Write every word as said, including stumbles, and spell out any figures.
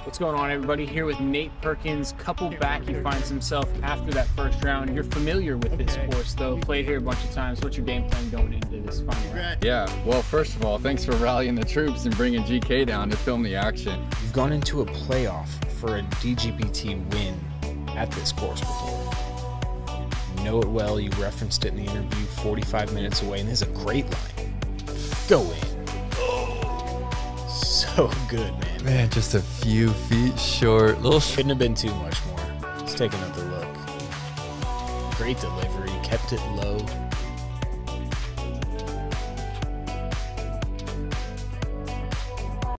What's going on, everybody? Here with Nate Perkins. Couple back, he finds himself after that first round. You're familiar with this course, though. Played here a bunch of times. What's your game plan going into this final round? Yeah, well, first of all, thanks for rallying the troops and bringing G K down to film the action. You've gone into a playoff for a D G P T win at this course before. You know it well. You referenced it in the interview forty-five minutes away, and this is a great line. Go in. Oh, so good, man. Man, just a few feet short. Little sh Couldn't have been too much more. Let's take another look. Great delivery. Kept it low.